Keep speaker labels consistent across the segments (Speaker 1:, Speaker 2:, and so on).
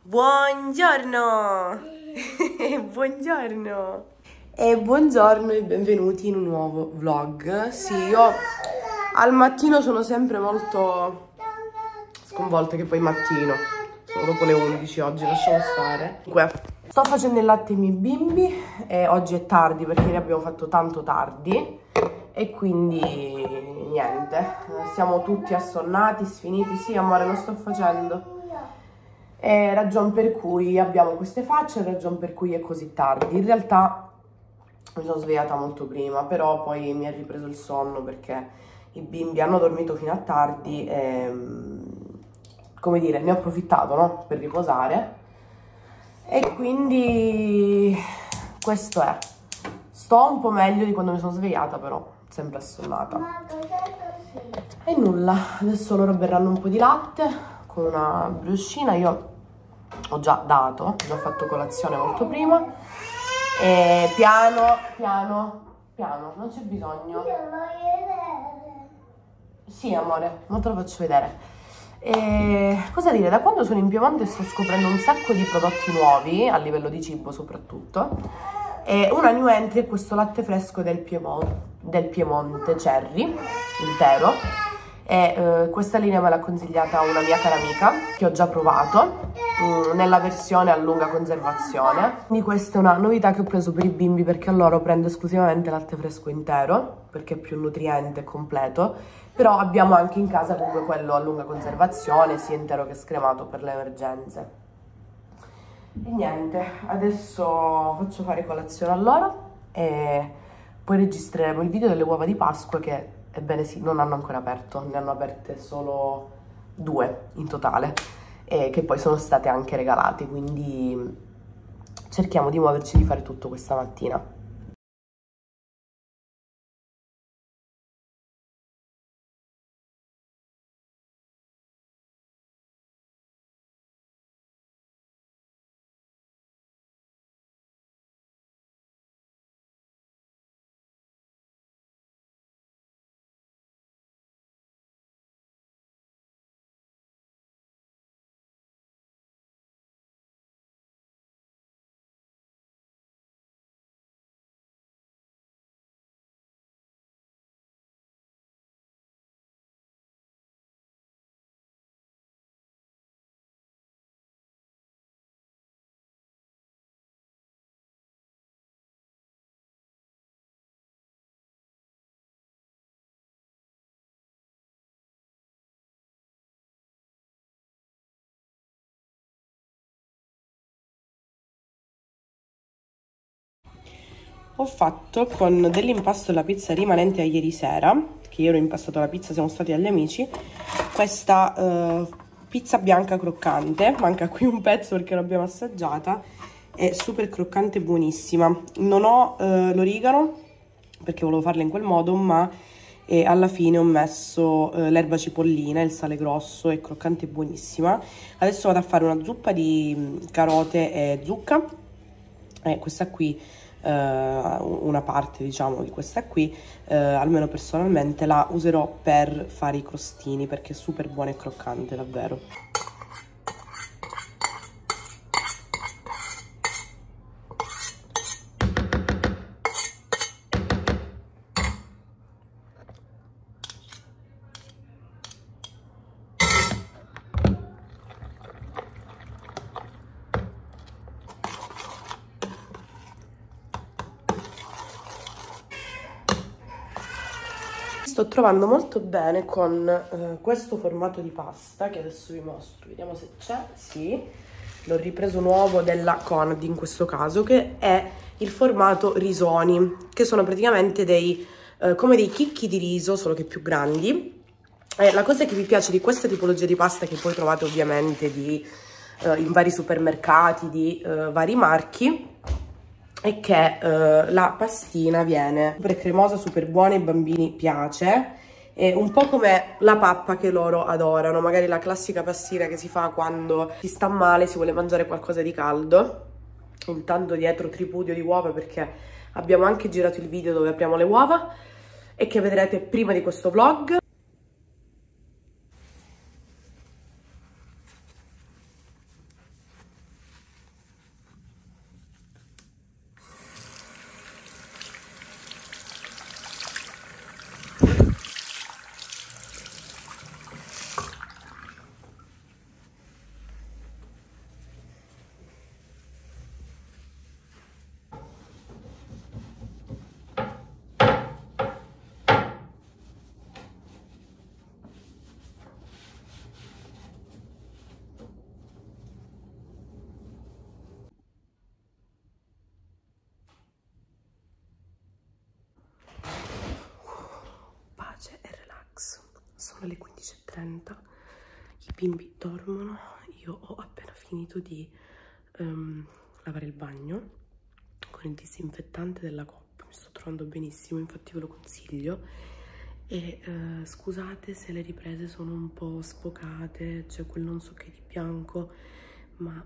Speaker 1: Buongiorno! Buongiorno! E buongiorno e benvenuti in un nuovo vlog. Sì, io al mattino sono sempre molto sconvolta, che poi mattino, sono dopo le 11 oggi, lasciamo stare. Comunque, sto facendo il latte ai miei bimbi e oggi è tardi perché ieri abbiamo fatto tanto tardi e quindi niente, siamo tutti assonnati, sfiniti. Sì amore, lo sto facendo. È ragion per cui abbiamo queste facce, ragion per cui è così tardi. In realtà mi sono svegliata molto prima, però poi mi è ripreso il sonno perché i bimbi hanno dormito fino a tardi e, come dire, ne ho approfittato, no? Per riposare. E quindi questo è. Sto un po' meglio di quando mi sono svegliata, però sempre assonnata. E nulla, adesso loro berranno un po' di latte con una briochina. Io ho già dato, ho già fatto colazione molto prima. E piano, non c'è bisogno. Sì amore, non te lo faccio vedere. E cosa dire, da quando sono in Piemonte sto scoprendo un sacco di prodotti nuovi, a livello di cibo soprattutto. E una new entry è questo latte fresco del Piemonte Cherry, intero. E questa linea me l'ha consigliata una mia cara amica, che ho già provato, nella versione a lunga conservazione. Quindi questa è una novità che ho preso per i bimbi, perché a loro prendo esclusivamente latte fresco intero, perché è più nutriente e completo, però abbiamo anche in casa comunque quello a lunga conservazione, sia intero che scremato per le emergenze. E niente, adesso faccio fare colazione a loro e poi registreremo il video delle uova di Pasqua che, ebbene sì, non hanno ancora aperto, ne hanno aperte solo 2 in totale e che poi sono state anche regalate, quindi cerchiamo di muoverci, di fare tutto questa mattina. Ho fatto con dell'impasto della pizza rimanente a ieri sera, che io ero impastato la pizza, siamo stati agli amici, questa pizza bianca croccante. Manca qui un pezzo perché l'abbiamo assaggiata, è super croccante e buonissima. Non ho l'origano perché volevo farla in quel modo, ma alla fine ho messo l'erba cipollina, il sale grosso, è croccante e buonissima. Adesso vado a fare una zuppa di carote e zucca, questa qui, una parte diciamo di questa qui, almeno personalmente la userò per fare i crostini perché è super buona e croccante davvero. Sto trovando molto bene con questo formato di pasta che adesso vi mostro, vediamo se c'è. Sì, l'ho ripreso nuovo della Conad in questo caso, che è il formato risoni, che sono praticamente dei come dei chicchi di riso, solo che più grandi. La cosa che mi piace di questa tipologia di pasta, che poi trovate ovviamente in vari supermercati di vari marchi, è che la pastina viene super cremosa, super buona, ai bambini piace, è un po' come la pappa che loro adorano, magari la classica pastina che si fa quando si sta male, si vuole mangiare qualcosa di caldo. Intanto dietro tripudio di uova perché abbiamo anche girato il video dove apriamo le uova e che vedrete prima di questo vlog. sono le 15:30, i bimbi dormono, io ho appena finito di lavare il bagno con il disinfettante della Coop, mi sto trovando benissimo, infatti ve lo consiglio. E scusate se le riprese sono un po' sfocate, c'è quel non so che di bianco, ma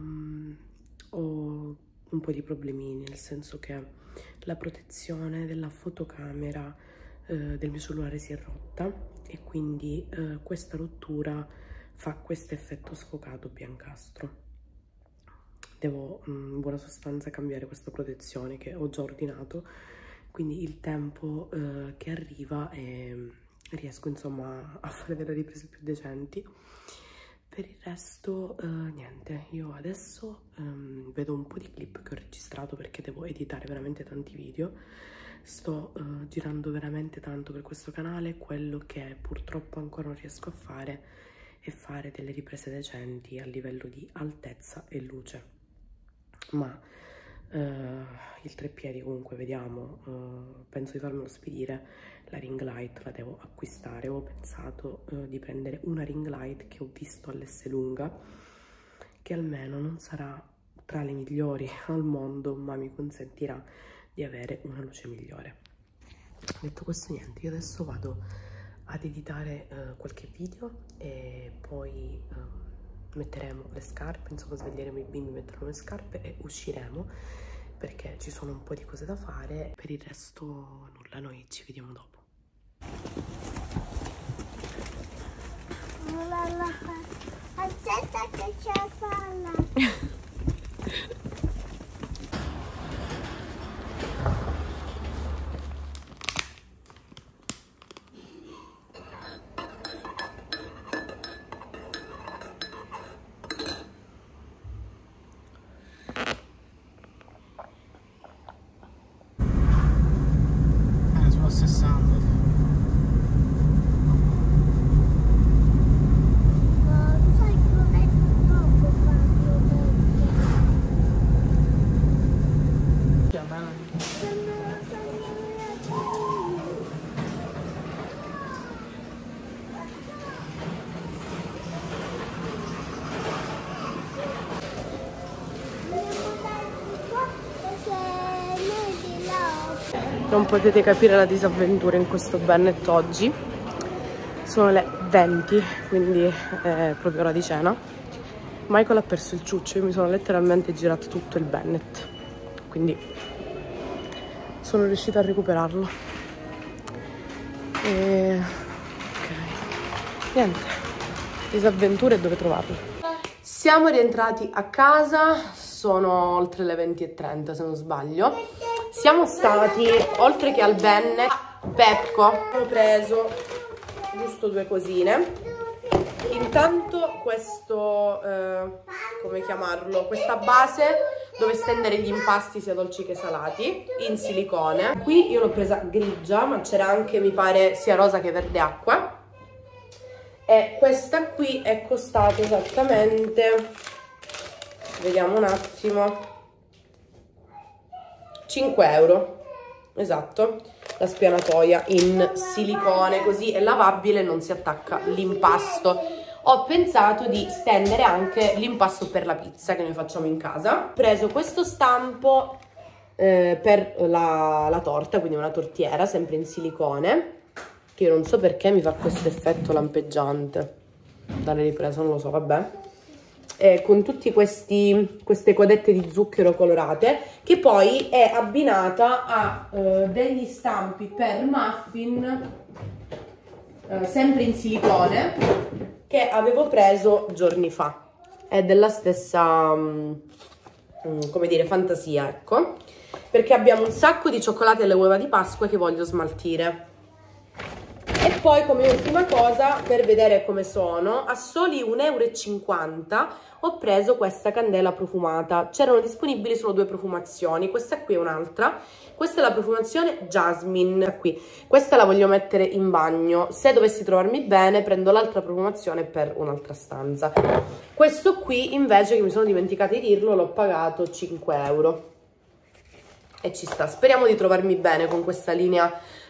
Speaker 1: ho un po' di problemini, nel senso che la protezione della fotocamera del mio cellulare si è rotta e quindi questa rottura fa questo effetto sfocato biancastro. Devo in buona sostanza cambiare questa protezione che ho già ordinato, quindi il tempo che arriva riesco insomma a fare delle riprese più decenti. Per il resto niente, io adesso vedo un po' di clip che ho registrato perché devo editare veramente tanti video. Sto girando veramente tanto per questo canale, quello che purtroppo ancora non riesco a fare è fare delle riprese decenti a livello di altezza e luce. Ma il treppiedi comunque vediamo, penso di farmelo spedire. La ring light la devo acquistare, ho pensato di prendere una ring light che ho visto all'Esselunga, che almeno non sarà tra le migliori al mondo, ma mi consentirà di avere una luce migliore. Detto questo niente, io adesso vado ad editare qualche video e poi metteremo le scarpe, insomma sveglieremo i bimbi, metteremo le scarpe e usciremo perché ci sono un po' di cose da fare. Per il resto nulla, noi ci vediamo dopo.
Speaker 2: Aspetta che c'è la palla.
Speaker 3: Sulla 60.
Speaker 1: Non potete capire la disavventura in questo Bennett oggi. Sono le 20, quindi è proprio ora di cena. Michael ha perso il ciuccio, io mi sono letteralmente girato tutto il Bennett, quindi sono riuscita a recuperarlo. E ok, niente, disavventure dove trovarle. Siamo rientrati a casa, sono oltre le 20:30 se non sbaglio. Siamo stati, oltre che al Bennett, a Pepco. Ho preso giusto 2 cosine. Intanto questo, come chiamarlo, questa base dove stendere gli impasti sia dolci che salati, in silicone. Qui io l'ho presa grigia, ma c'era anche, mi pare, sia rosa che verde acqua. E questa qui è costata esattamente, vediamo un attimo, 5 euro, esatto, la spianatoia in silicone, così è lavabile e non si attacca l'impasto. Ho pensato di stendere anche l'impasto per la pizza che noi facciamo in casa. Ho preso questo stampo per la torta, quindi una tortiera, sempre in silicone, che io non so perché mi fa questo effetto lampeggiante dalle riprese, non lo so, vabbè. Con tutte queste codette di zucchero colorate, che poi è abbinata a degli stampi per muffin sempre in silicone che avevo preso giorni fa. È della stessa come dire, fantasia, ecco, perché abbiamo un sacco di cioccolate alle uova di Pasqua che voglio smaltire. E poi, come ultima cosa, per vedere come sono, a soli 1,50 € ho preso questa candela profumata. C'erano disponibili solo 2 profumazioni, questa qui è un'altra. Questa è la profumazione Jasmine, qui. Questa la voglio mettere in bagno. Se dovessi trovarmi bene, prendo l'altra profumazione per un'altra stanza. Questo qui, invece, che mi sono dimenticata di dirlo, l'ho pagato 5 euro. E ci sta. Speriamo di trovarmi bene con questa linea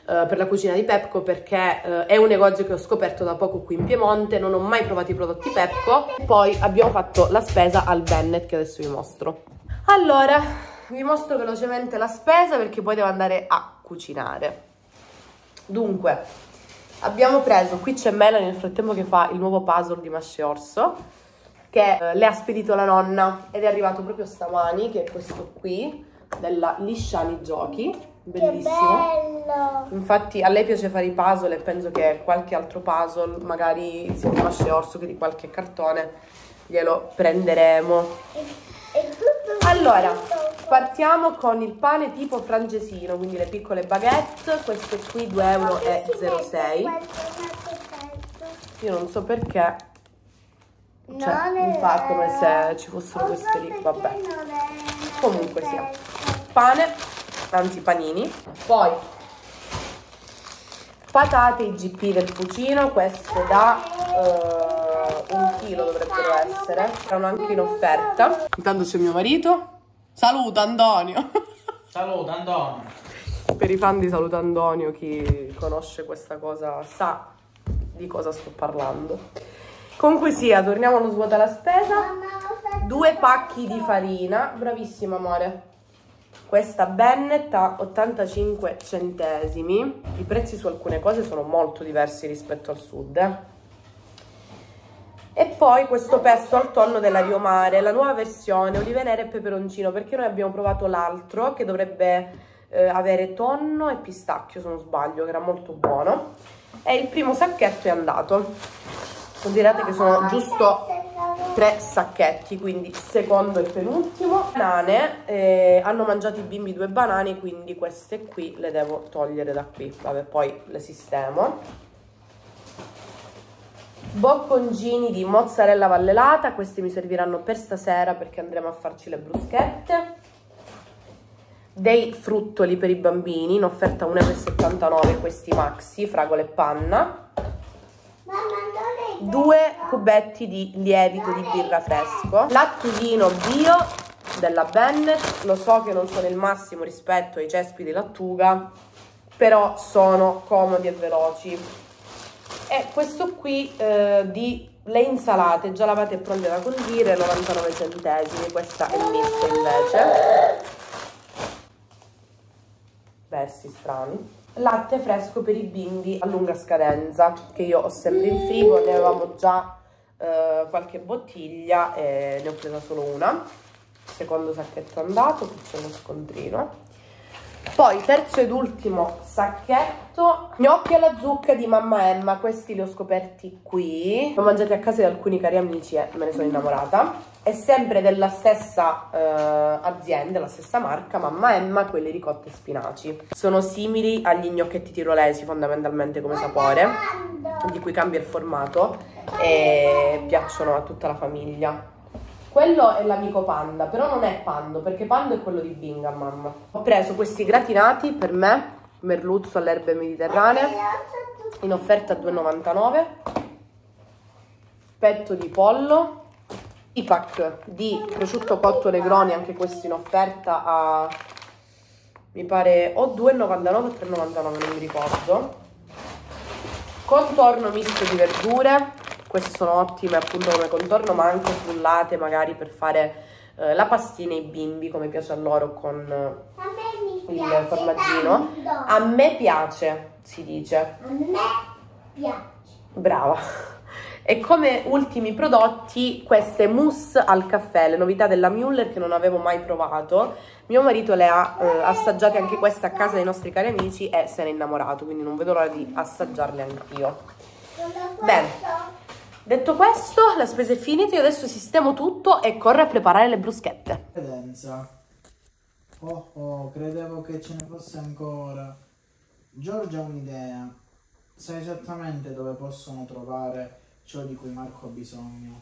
Speaker 1: per la cucina di Pepco, perché è un negozio che ho scoperto da poco qui in Piemonte, non ho mai provato i prodotti Pepco. Poi abbiamo fatto la spesa al Bennet, che adesso vi mostro. Allora, vi mostro velocemente la spesa perché poi devo andare a cucinare. Dunque, abbiamo preso, qui c'è Melanie nel frattempo che fa il nuovo puzzle di Masce Orso, che le ha spedito la nonna ed è arrivato proprio stamani, che è questo qui, della Lisciani Giochi. Bellissimo.
Speaker 2: Che bello!
Speaker 1: Infatti a lei piace fare i puzzle e penso che qualche altro puzzle, magari sia di Masce Orso che di qualche cartone, glielo prenderemo. Allora, partiamo con il pane tipo francesino, quindi le piccole baguette, queste qui 2,06 €. Io non so perché, cioè mi fa come se ci fossero queste lì, vabbè. Comunque sia, pane, anzi panini. Poi patate IGP del Fucino, queste da 1 chilo dovrebbero essere, erano anche in offerta. Intanto c'è mio marito. Saluta Antonio.
Speaker 3: Saluta Antonio.
Speaker 1: Per i fan di Saluta Antonio, chi conosce questa cosa sa di cosa sto parlando. Comunque sia, torniamo allo svuota la spesa. 2 pacchi di farina, bravissima amore. Questa Bennet a 85 centesimi. I prezzi su alcune cose sono molto diversi rispetto al sud. E poi questo pesto al tonno della Riomare, la nuova versione, olive nere e peperoncino, perché noi abbiamo provato l'altro che dovrebbe avere tonno e pistacchio, se non sbaglio, che era molto buono. E il primo sacchetto è andato. Considerate che sono giusto 3 sacchetti, quindi secondo e penultimo. Banane, hanno mangiato i bimbi 2 banane, quindi queste qui le devo togliere da qui. Vabbè, poi le sistemo. Bocconcini di mozzarella vallelata, questi mi serviranno per stasera perché andremo a farci le bruschette. Dei fruttoli per i bambini, in offerta 1,79 € questi maxi, fragole e panna. 2 cubetti di lievito di birra fresco. Lattughino bio della Bennet, lo so che non sono il massimo rispetto ai cespi di lattuga, però sono comodi e veloci. E questo qui di le insalate già lavate e pronte da condire, 99 centesimi. Questa è mista invece. Versi strani. Latte fresco per i bimbi a lunga scadenza, che io ho sempre in frigo, ne avevamo già qualche bottiglia e ne ho presa solo una. Secondo sacchetto andato, qui c'è uno scontrino. Poi terzo ed ultimo sacchetto, gnocchi alla zucca di Mamma Emma, questi li ho scoperti qui, li ho mangiati a casa di alcuni cari amici e me ne sono innamorata. È sempre della stessa azienda, la stessa marca, Mamma Emma, quelli ricotti e spinaci. Sono simili agli gnocchetti tirolesi fondamentalmente come sapore, di cui cambia il formato e piacciono a tutta la famiglia. Quello è l'amico Panda, però non è Pando, perché Pando è quello di Bingham, mamma. Ho preso questi gratinati per me, merluzzo alle erbe mediterranee, in offerta a 2,99 €. Petto di pollo, i pack di prosciutto cotto Negroni, anche questi in offerta a, mi pare, o 2,99 o 3,99, non mi ricordo. Contorno misto di verdure. Queste sono ottime appunto come contorno, ma anche frullate magari per fare la pastina ai bimbi, come piace a loro, con il formaggino. A me piace, si dice.
Speaker 2: A me piace.
Speaker 1: Brava. E come ultimi prodotti queste mousse al caffè, le novità della Müller che non avevo mai provato. Mio marito le ha assaggiate anche queste a casa dei nostri cari amici e se n'è innamorato, quindi non vedo l'ora di assaggiarle anch'io. Bene. Detto questo, la spesa è finita, io adesso sistemo tutto e corro a preparare le bruschette.
Speaker 3: Credenza. Oh, credevo che ce ne fosse ancora. Giorgia ha un'idea. Sa esattamente dove possono trovare ciò di cui Marco ha bisogno.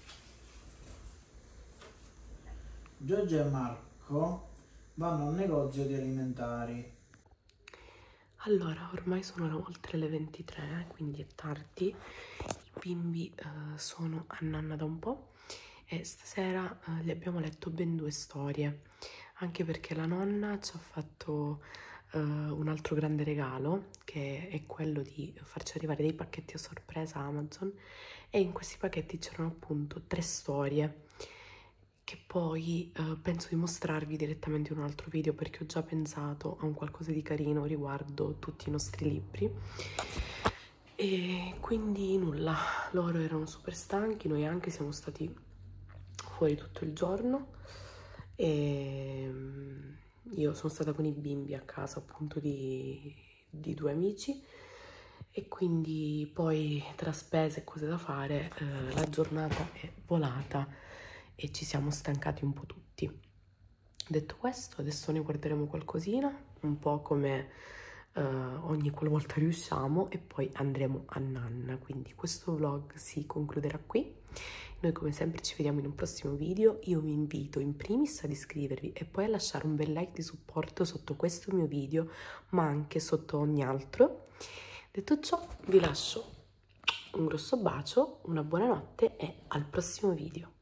Speaker 3: Giorgia e Marco vanno a un negozio di alimentari.
Speaker 1: Allora, ormai sono oltre le 23, quindi è tardi. I bimbi sono a nanna da un po' e stasera gli abbiamo letto ben 2 storie, anche perché la nonna ci ha fatto un altro grande regalo, che è quello di farci arrivare dei pacchetti a sorpresa Amazon, e in questi pacchetti c'erano appunto 3 storie che poi penso di mostrarvi direttamente in un altro video, perché ho già pensato a un qualcosa di carino riguardo tutti i nostri libri. E quindi nulla, loro erano super stanchi, noi anche, siamo stati fuori tutto il giorno e io sono stata con i bimbi a casa appunto di 2 amici, e quindi poi tra spese e cose da fare la giornata è volata e ci siamo stancati un po' tutti. Detto questo, adesso ne guarderemo qualcosina, un po' come ogni qualvolta riusciamo, e poi andremo a nanna. Quindi questo vlog si concluderà qui. Noi come sempre ci vediamo in un prossimo video. Io vi invito in primis ad iscrivervi e poi a lasciare un bel like di supporto sotto questo mio video, ma anche sotto ogni altro. Detto ciò, vi lascio un grosso bacio, una buona notte e al prossimo video.